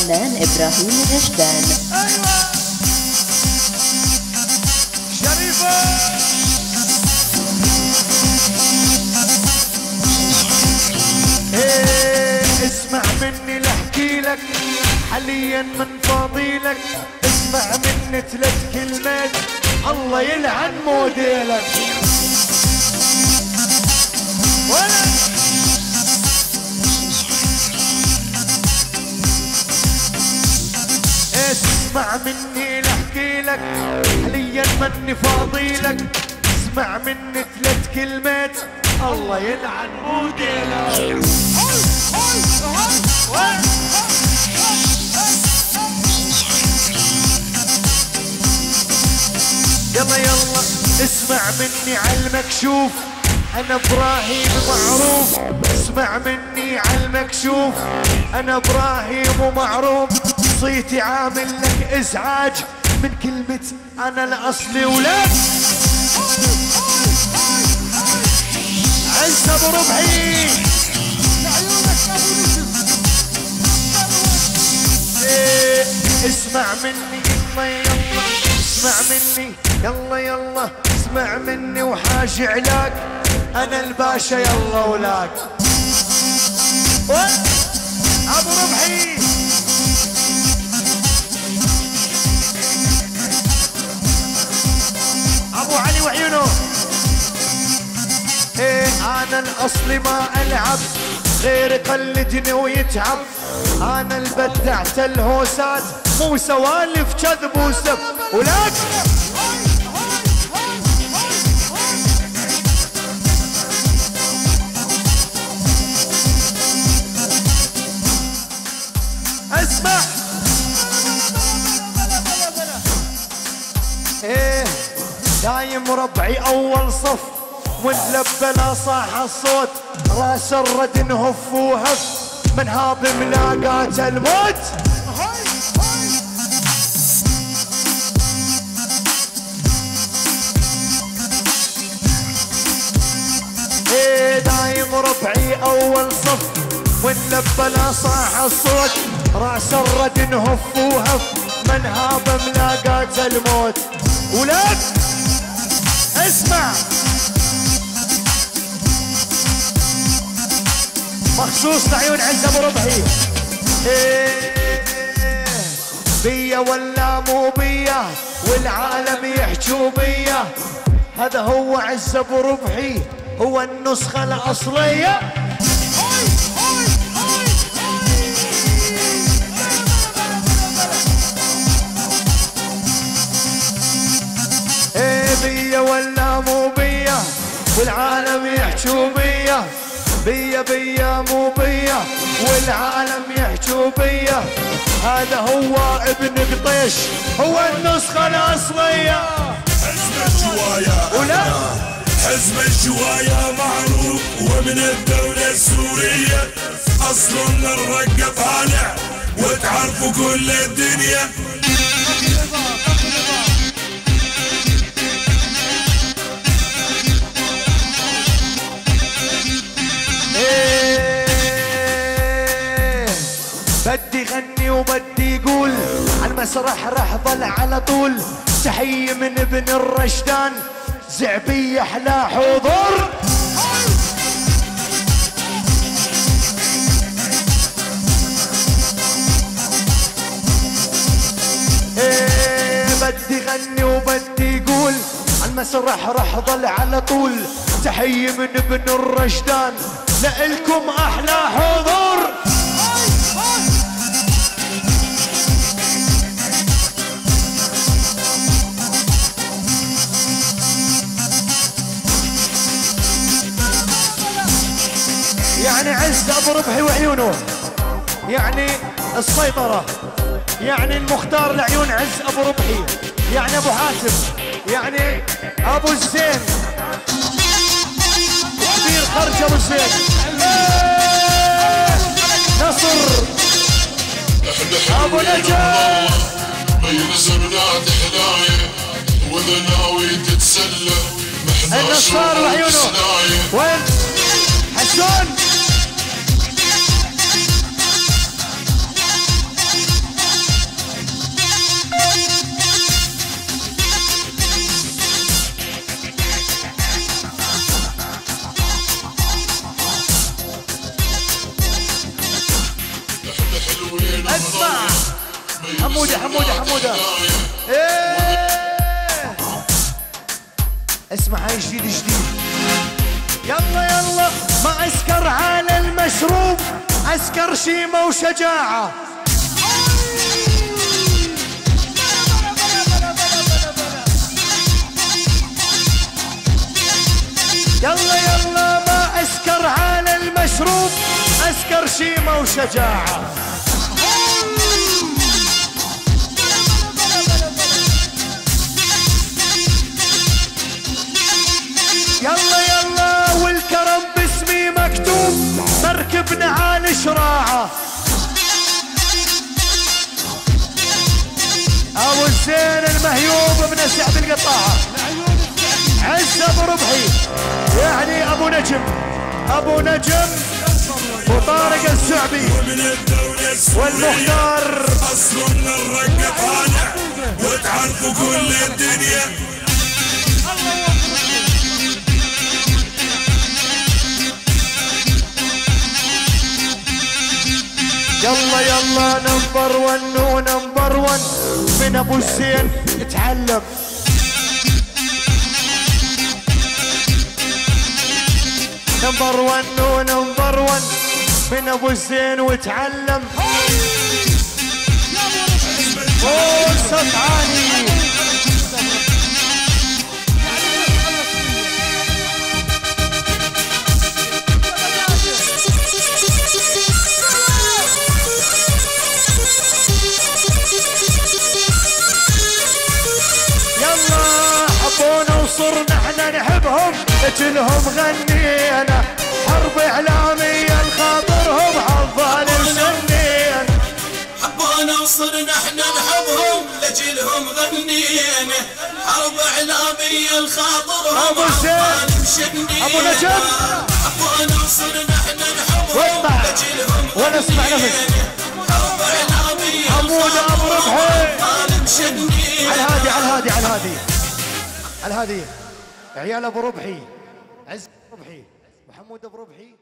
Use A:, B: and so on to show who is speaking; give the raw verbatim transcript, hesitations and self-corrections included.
A: الفنان إبراهيم الرشدان.
B: أيوة شريفة. إيه اسمع مني لأحكي لك حاليا من فاضيلك، اسمع مني ثلاث كلمات الله يلعن موديلك. ولا اسمع مني لأحكي لك حاليا مني فاضيلك، اسمع مني ثلاث كلمات الله يلعن موديلك. يلا يلا اسمع مني عالمكشوف، انا ابراهيم معروف. اسمع مني عالمكشوف، انا ابراهيم ومعروف. صيتي عامل لك ازعاج من كلمة انا الاصلي ولاد عزة ابو ربحي. إيه اسمع مني يلا يلا، اسمع مني يلا يلا، اسمع مني وحاجي علاك انا الباشا يلا ولاك. ابو ربحي ابو علي وعيونه. ايه انا الاصلي ما العب غير يقلدني ويتعب، انا البدعت الهوسات مو سوالف كذب وسب ولك. اسمع ايه دايم ربعي اول صف ونلبى لا صاح الصوت، راس الرد نهف وهف من هاب ملاقات الموت. ايه دايم ربعي اول صف ونلبى لا صاح الصوت، راس الرد نهف وهف من هاب ملاقات الموت. ولك اسمع مخصوص لعيون عز ابو ربحي. إيه بيا ولا مو بيا والعالم يحجوا بيا، هذا هو عز ابو ربحي هو النسخة الأصلية. إيه بيا ولا مو بيا والعالم يحجوا بيا، بيا بيا مو بيا والعالم يحجوا بيا، هذا هو ابن قطيش هو النسخة الأصلية.
C: حزم الجوايا
B: ولا
C: حزم الجوايا معروف ومن الدولة السورية، أصل من الرقة طالع وتعرفوا كل الدنيا.
B: بدي غني وبدي يقول عالمسرح رح ظل على طول، تحية من ابن الرشدان زعبية احلى حضور. ايه بدي غني وبدي يقول عالمسرح رح ظل على طول، تحية من ابن الرشدان لإلكم احلى حضور. يعني عز ابو ربحي وعيونه، يعني السيطرة، يعني المختار لعيون عز ابو ربحي، يعني ابو حاتم، يعني ابو الزين كبير خرج ابو الزين. نصر ابو نجاح
C: بيلزمنا تحناية واذا ناوي تتسلى
B: النصار وعيونه. وين حسون حمودة حمودة حمودة. ايه اسمع هاي جديد جديد. يلا يلا ما اسكر على المشروب، اسكر شيمة وشجاعة. يلا يلا ما اسكر على المشروب، اسكر شيمة وشجاعة. يلا يلا والكرم باسمي مكتوب، مركبنا على شراعة. ابو الزين المهيوب ابن سعد القطاعة، عز ابو ربحي يعني ابو نجم، ابو نجم وطارق السعبي والمختار.
C: اصلنا الرقة طالع وتعرفوا كل الدنيا.
B: يلا يلا نمبر ون ونمبر ون من ابو الزين اتعلم. نمبر ون ونمبر ون من ابو الزين وتعلم. فوق صوت عالي. وصرنا احنا نحبهم اجلهم غنينا، حرب اعلامية لخاطرهم عالظالم سنينا.
D: حبونا وصرنا احنا نحبهم لاجلهم غنينا، حرب اعلامية لخاطرهم عالظالم سنينا.
B: ابو نجم
D: حبونا وصرنا احنا نحبهم لاجلهم غنينا، حرب اعلامية
B: حمود ابو ربحي
D: عالظالم سنينا.
B: على الهادي على الهادي على الهادي على الهادي عيال ابو ربحي، عز ابو ربحي وحمود ابو ربحي.